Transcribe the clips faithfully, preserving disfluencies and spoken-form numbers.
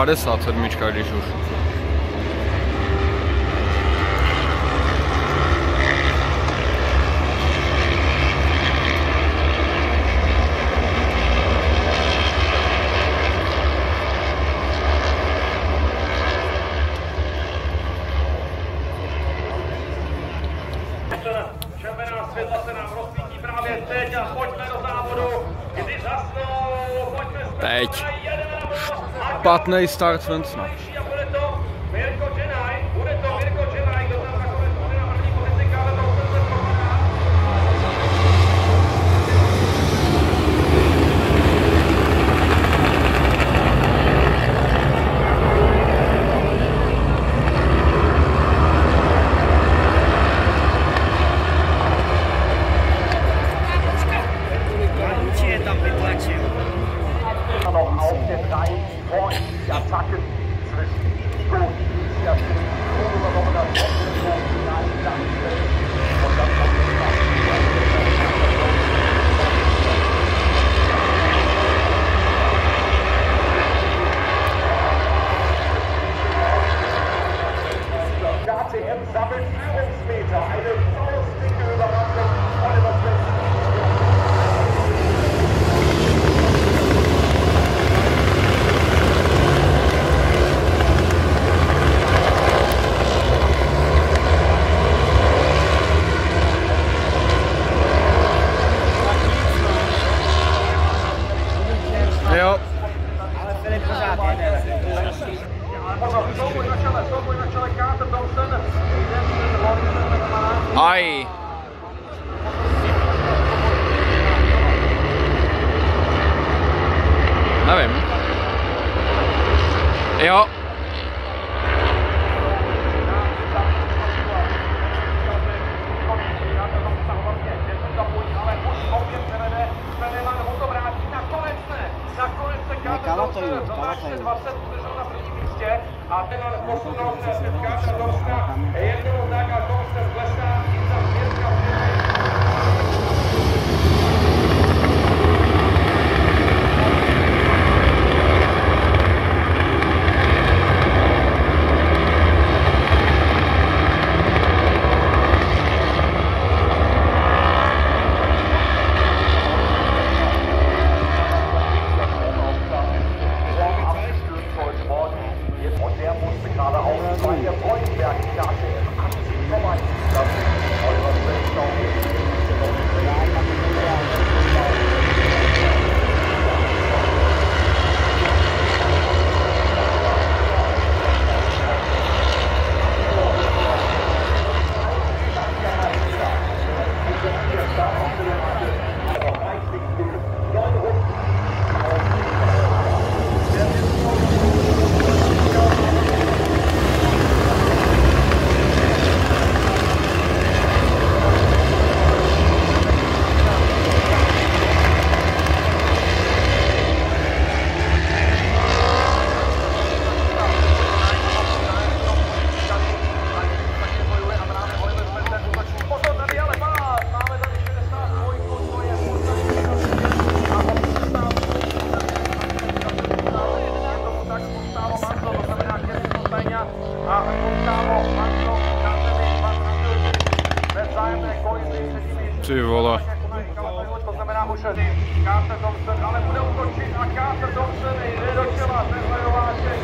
padesát sedm, když už. Červená světla se nám rozsvítí právě teď a pojďme do závodu, kdy zasnou, pojďme zpět. Teď. Špatný start Svensona. Bude to Mirko Dženaj, bude to Mirko Dženaj, kdo tam nakonec bude na první pozici, Karel Townsend se propadá. Auf den Reihen vor ihm die Attacken zwischen Nico, Isia, Nico, noch das Finale und dann kommt K T M sammelt Führungsmeter, eine faustdicke Überraschung. Oliver Svensson. Jo. Ale Filip pořád jede. Aj. Nevím. Jo. A ten ale posunul se Skáča Townsenda, jednoho tak a Townsend klesá i za Mirka und der musste gerade auf, weil der Freundberg K T M an sich vorbei. Das ist Oliver Svensson. Ty vole. To znamená už Carter Townsend, ale bude útočit a Carter Townsend jde do čela, ten Lejováček.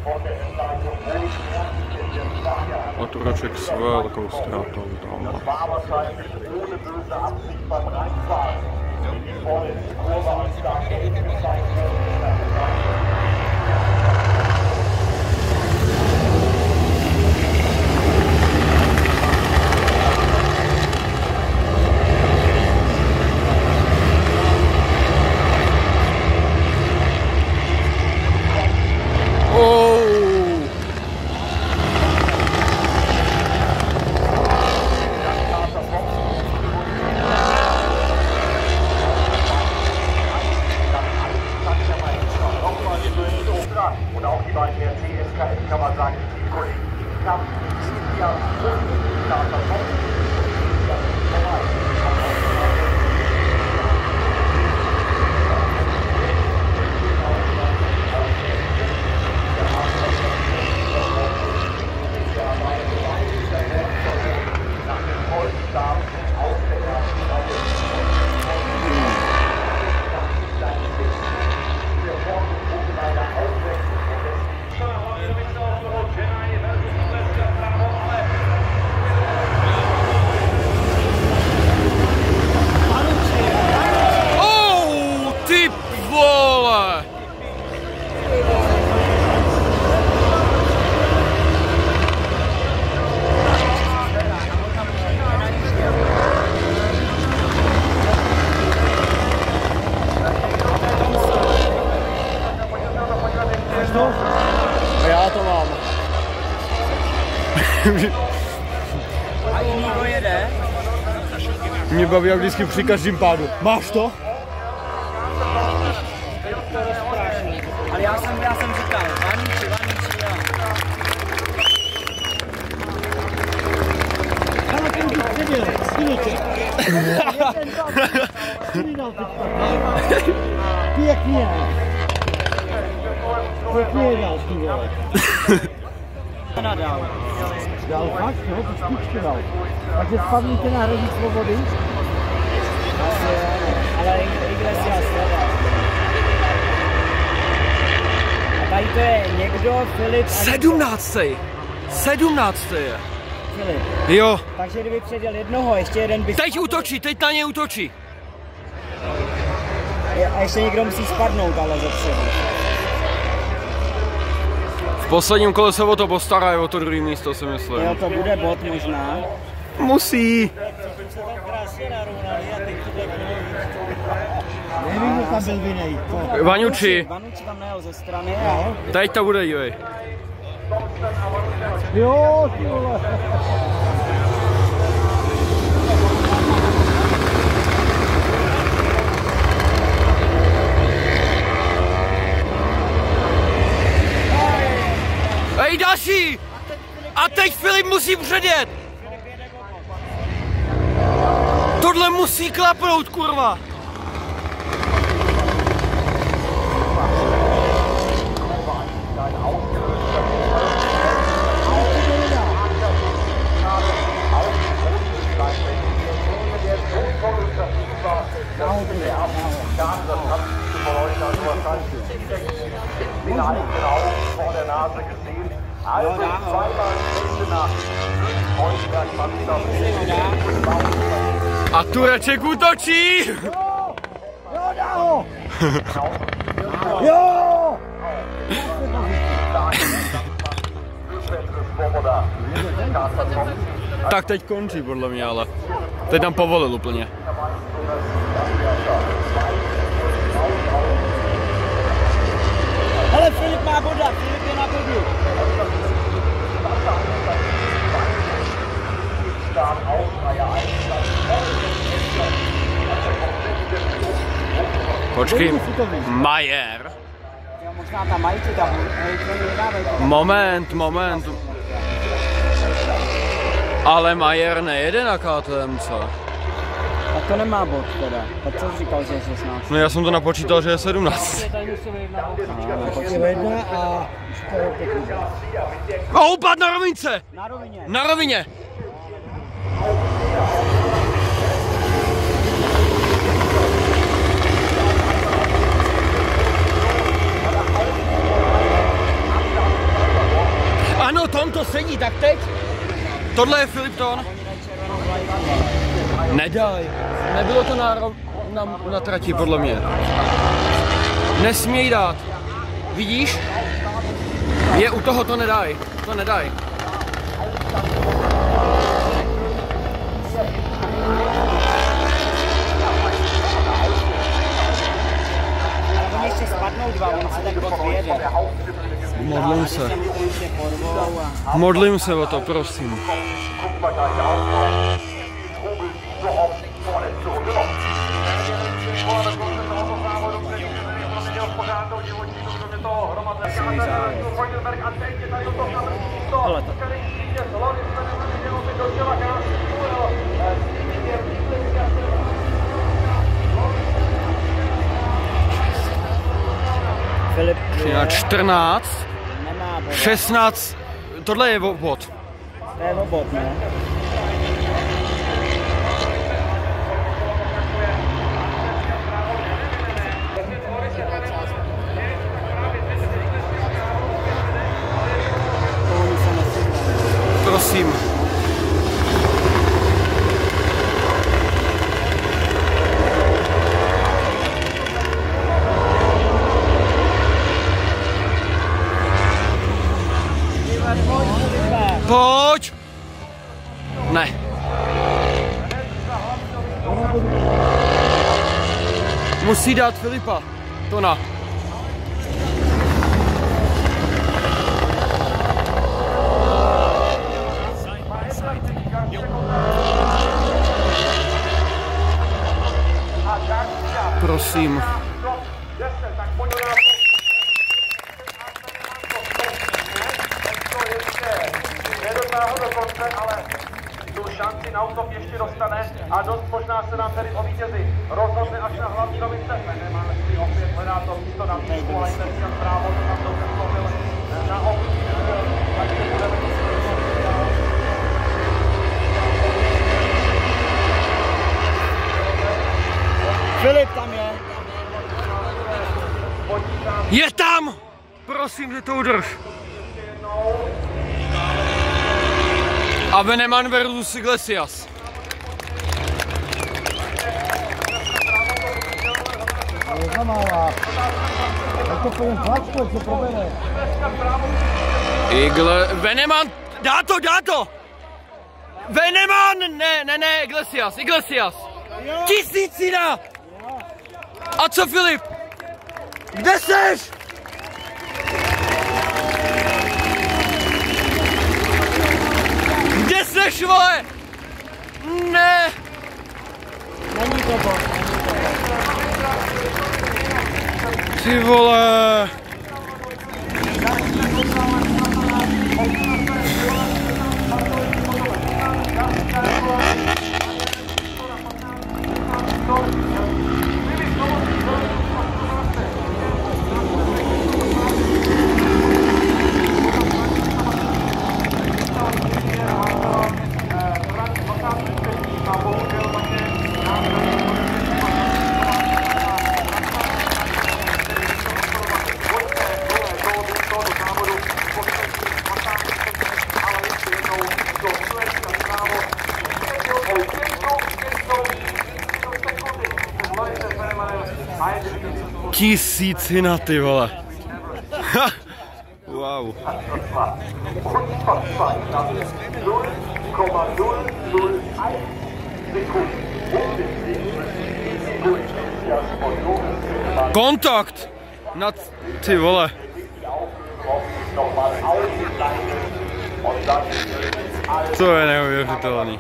A Tureček s velkou ztrátou tam. War wahrscheinlich ohne böse Absicht beim Reinfahren. Die vorne in die Kurve als da gezeigt wird. Und auch die beiden R C S K S kann man sagen, die Kollegen knapp sieben Jahre Já to mám. A jiný to jede? Mě baví jak vždycky při každém pádu. Máš to? Ale já jsem, já jsem říkal, vaníči, vaníči, jo. Ale ten bych předěl, skyněte. Pěkně. Pěkně je dal, ty vole. Nadal. Dal fakt, jo, to špičky dal. Takže spadnete na hradní svobody? Asi jo, ale Iglesias nedal. A tady to je někdo, Filip... Sedmnáctý! Sedmnáctý je. Filip. Jo. Takže kdyby předěl jednoho, ještě jeden by... Teď útočí, teď na ně útočí. A ještě někdo musí spadnout, ale ze předu. V posledním kole se o to postarají, o to druhé místo si myslím. Jo, to bude bod možná. Musí. Nevím, kdo tam byl vinej. Vanucci. Vanucci tam nejel ze strany, jo. Teď to bude, dívej. Jo, ty vole. Ej, další! A teď Filip musí předjet! Tohle musí klapnout, kurva! A Tureček útočí! Jo, dá ho! Jo! Tak teď končí podle mě, ale teď tam povolil úplně. Hele, Filip má boda, Filip je na bodu. Počkej, Majer. Jo, možná tam mají ty tam, Moment, moment. Ale Majer nejede na K T M, co? Tak to nemá bod teda. Tak co jsi říkal, že je šestnáct? No já jsem to napočítal, že je sedmnáct. Jedna a čtyři pěkně. A upad na rovince! Na rovině. Na rovině! Ano, Ton to sedí, tak teď. Tohle je Filip Ton. Nedaj. Nebylo to na, na, na trati, podle mě. Nesměj dát. Vidíš? Je u toho, to nedaj. To nedaj. Oni ještě spadnou dva, on se tak bod vyjede. Modlím se. Modlím se o to, prosím. Ale to... Filip... čtrnáct. Nemá bod. šestnáct. Tohle je bod. To je bod, ne? Prosím. Pojď! Ne. Musí dát Filipa. Tona. Prosím. Nedotáhl do konce, ale tu šanci na útok ještě dostane a dost možná se nám tady o vítězi rozhodne až na hlavní rovince. Nemáme si opět hledá to místo na výšku, ale ten si právo, to tam dobře zlomil na obří. Takže budeme to Filip tam je. Je tam! Prosím, že to udrž. A Veneman versus Iglesias. Zamává. Tak to půjdem tlačko, co probere. Igle... Veneman, dá to, dá to! Veneman! Ne, ne, ne, Iglesias, Iglesias! Tisícina! A co Filip? Kde seš? Kde seš, vole? Ne! Není to bod. Ty vole! Tisícina, ty vole. Wow. Kontakt! Na ty vole. To je neuvěřitelný.